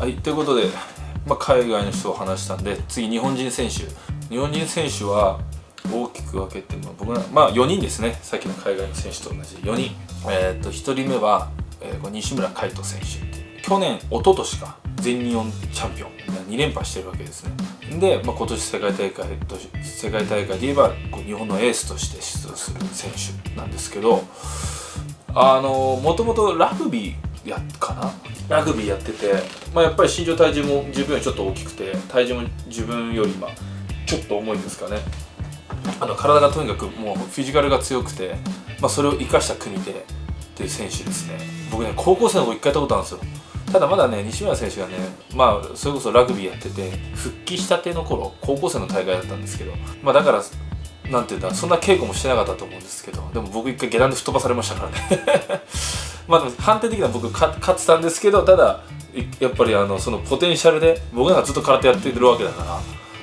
はい、ということで、海外の人を話したんで、次日本人選手。日本人選手は大きく分けて、僕ら4人ですね。さっきの海外の選手と同じ4人。1人目は、西村海斗選手っていう、去年一昨年か全日本チャンピオン2連覇してるわけですね。で、今年世界大会で言えば日本のエースとして出場する選手なんですけど、もともとラグビーやってて、やっぱり身長体重も自分よりちょっと大きくて、体重も自分よりちょっと重いんですかね。体がとにかくもうフィジカルが強くて、それを生かした組でっていう選手ですね。僕ね、高校生の頃1回やったことあるんですよ。ただまだね、西村選手がね、それこそラグビーやってて復帰したての頃、高校生の大会だったんですけど、だからなんていうんだ、そんな稽古もしてなかったと思うんですけど、でも僕1回下段で吹っ飛ばされましたからねでも判定的には僕勝ってたんですけど、ただやっぱりそのポテンシャルで僕なんかずっと空手やってるわけだから、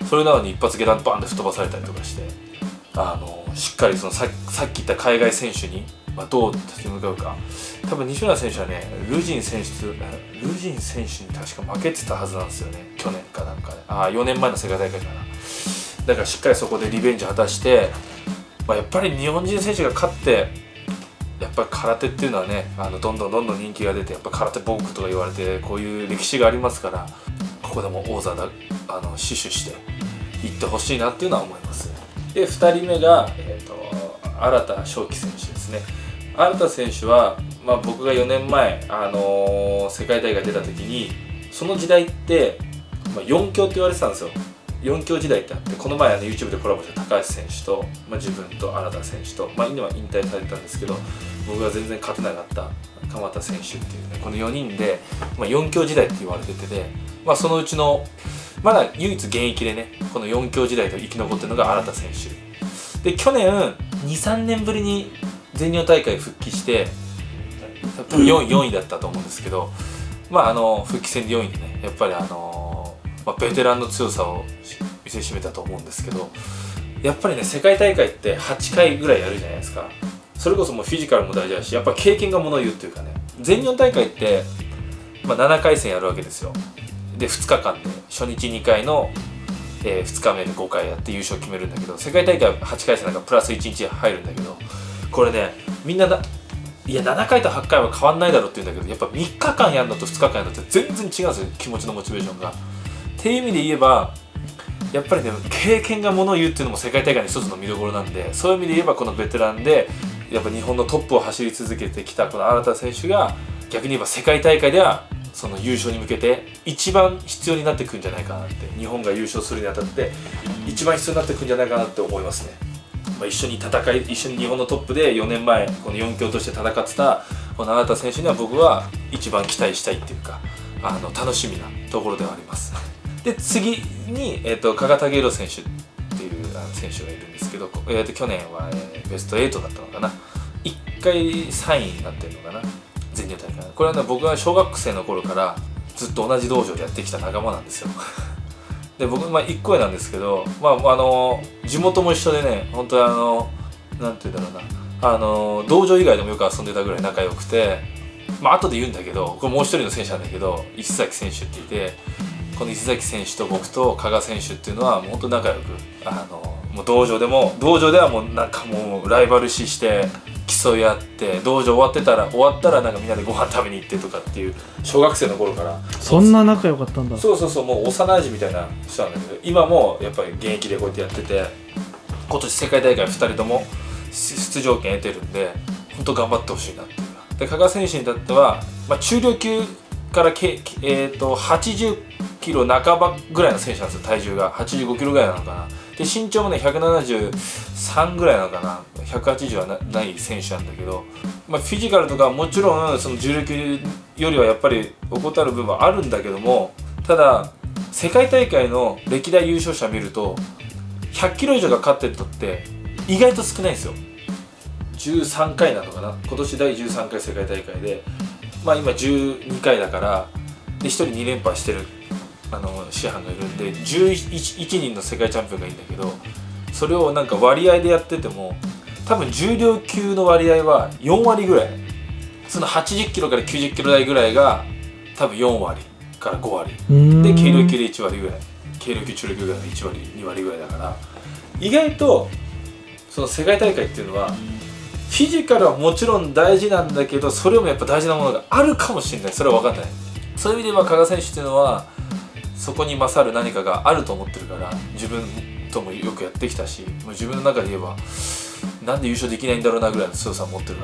それなのに一発下段バンって吹っ飛ばされたりとかして、しっかりそのさっき言った海外選手にどう立ち向かうか。多分西村選手はね、ルジン選手に確か負けてたはずなんですよね、去年かなんかで、4年前の世界大会かな。だからしっかりそこでリベンジ果たして、やっぱり日本人選手が勝って、やっぱり空手っていうのはね、どんどん人気が出て、やっぱ空手ボークとか言われて、こういう歴史がありますから、ここでも王座死守していってほしいなっていうのは思います。で、2人目が、荒田翔輝選手ですね。荒田選手は、僕が4年前、世界大会出た時に、その時代って、4強って言われてたんですよ。4強時代ってあって、この前YouTube でコラボした高橋選手と、自分と荒田選手と、今は引退されたんですけど、僕が全然勝てなかった鎌田選手っていうね、この4人で、4強時代って言われてて、そのうちのまだ唯一現役でね、この4強時代と生き残ってるのが荒田選手で、去年 2,3 年ぶりに全日本大会復帰して、4位だったと思うんですけど、復帰戦で4位でね、やっぱりベテランの強さを見せしめたと思うんですけど、やっぱりね、世界大会って8回ぐらいやるじゃないですか。それこそもうフィジカルも大事だし、やっぱ経験がものを言うっていうかね、全日本大会って、7回戦やるわけですよ。で、2日間で初日2回の、2日目で5回やって優勝決めるんだけど、世界大会は8回戦なんかプラス1日入るんだけど、これね、みんないや7回と8回は変わんないだろうって言うんだけど、やっぱ3日間やるのと2日間やるのって全然違うんですよ、気持ちのモチベーションが。っていう意味で言えば、やっぱりね、経験がものを言うっていうのも世界大会の一つの見どころなんで、そういう意味で言えばこのベテランでやっぱ日本のトップを走り続けてきたこの荒田選手が、逆に言えば世界大会ではその優勝に向けて一番必要になってくるんじゃないかなって、日本が優勝するにあたって一番必要になってくるんじゃないかなって思いますね。一緒に日本のトップで4年前この4強として戦ってたこの荒田選手には、僕は一番期待したいっていうか、楽しみなところではありますで、次に、加賀武宏選手っていう選手がいるんですけど、去年は、ベスト8だったのかな。1回3位になってるのかな、全日本大会。これはね、僕が小学生の頃からずっと同じ道場でやってきた仲間なんですよで、僕1個上なんですけど、地元も一緒でね、本当になんていうんだろうな、道場以外でもよく遊んでたぐらい仲良くて、後で言うんだけど、これもう一人の選手なんだけど、石崎選手って言って、この石崎選手と僕と加賀選手っていうのはもう本当仲良く、もう道場ではもうなんかもうライバル視して競い合って、道場終わったらなんかみんなでご飯食べに行ってとかっていう、小学生の頃から。 そんな仲良かったんだ。 そう、もう幼馴染みたいな人なんだけど、今もやっぱり現役でこうやってやってて、今年世界大会2人とも出場権得てるんで、本当頑張ってほしいなっていう。で、加賀選手にとっては、中量級から80キロ半ばぐらいの選手なんですよ。体重が85キロぐらいなのかな。で、身長もね173ぐらいなのかな、180はない選手なんだけど、フィジカルとかはもちろんその重量級よりはやっぱり怠る部分はあるんだけども、ただ世界大会の歴代優勝者見ると100キロ以上が勝ってる人って意外と少ないんですよ。13回なのかな、今年第13回世界大会で、今12回だから、で1人2連覇してる師範がいるんで、11人の世界チャンピオンがいいんだけど、それをなんか割合でやってても、多分重量級の割合は4割ぐらい、その80キロから90キロ台ぐらいが多分4割から5割でで軽量級で1割ぐらい、軽量級中量級ぐらいが1割2割ぐらいだから、意外とその世界大会っていうのはフィジカルはもちろん大事なんだけど、それよりもやっぱ大事なものがあるかもしれない。それは分かんない。そういう意味では加賀選手っていうのはそこに勝る何かがあると思ってるから、自分ともよくやってきたし、もう自分の中で言えばなんで優勝できないんだろうなぐらいの強さを持ってるから、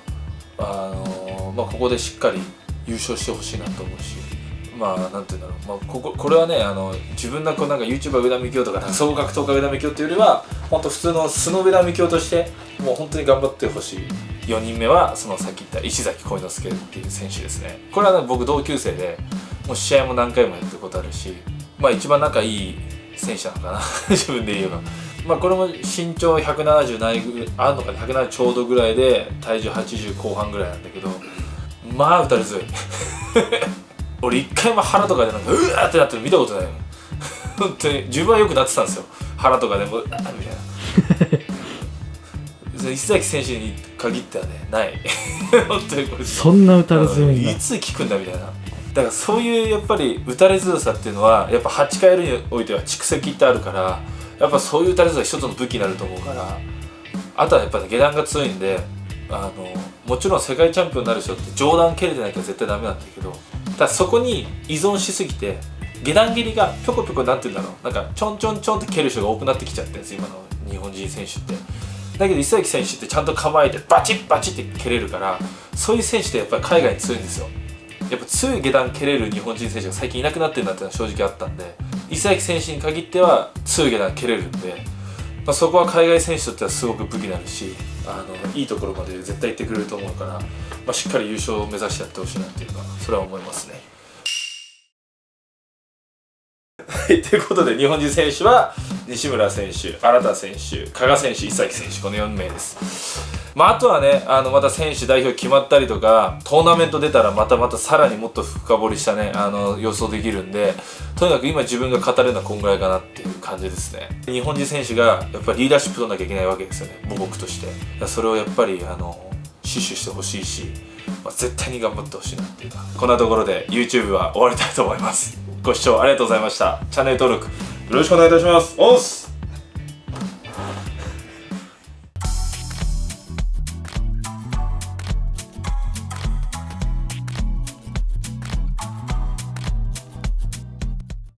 ここでしっかり優勝してほしいなと思うし、なんていうんだろう、これはね、自分のなんか YouTuber 上田美京とか総合格闘家上田美京っていうよりは本当普通の素の上田美京としてもう本当に頑張ってほしい。4人目はそのさっき言った石崎恋之助っていう選手ですね。これは、ね、僕同級生でもう試合も何回もやってることあるし、一番仲いい選手なのかな自分で言えば。これも身長170ないぐらいあるのかね、170ちょうどぐらいで体重80後半ぐらいなんだけど、打たれ強い俺一回も腹とかでなんかうわーってなってるの見たことないの本当に自分はよくなってたんですよ、腹とかでもうみたいな石崎選手に限ってはね、ない本当にこれそんな打たれ強いんだ。 いつ効くんだみたいな。だからそういうやっぱり打たれ強さっていうのはやっぱ8回においては蓄積ってあるから、やっぱそういう打たれ強さが一つの武器になると思うから、あとはやっぱり下段が強いんで、もちろん世界チャンピオンになる人って上段蹴れてないから絶対ダメなんだけど、ただそこに依存しすぎて下段蹴りがぴょこぴょこなんていうんだろう、なんかちょんちょんちょんって蹴る人が多くなってきちゃってるんです今の日本人選手って。だけど石崎選手ってちゃんと構えてバチッバチッって蹴れるから、そういう選手ってやっぱり海外に強いんですよ。やっぱ強い下段蹴れる日本人選手が最近いなくなってるなっていうのは正直あったんで、石崎選手に限っては強い下段蹴れるんで、そこは海外選手にとってはすごく武器になるし、いいところまで絶対行ってくれると思うから、しっかり優勝を目指してやってほしいなっていうのはそれは思いますね。ということで日本人選手は西村選手、新田選手、加賀選手、石崎選手、この4名です。あとはね、また選手代表決まったりとかトーナメント出たらまたさらにもっと深掘りしたね予想できるんで、とにかく今自分が語れるのはこんぐらいかなっていう感じですね。日本人選手がやっぱりリーダーシップ取らなきゃいけないわけですよね、母国として。それをやっぱり死守してほしいし、絶対に頑張ってほしいなっていうか、こんなところで YouTube は終わりたいと思います。ご視聴ありがとうございました。チャンネル登録よろしくお願いいたします。おっす。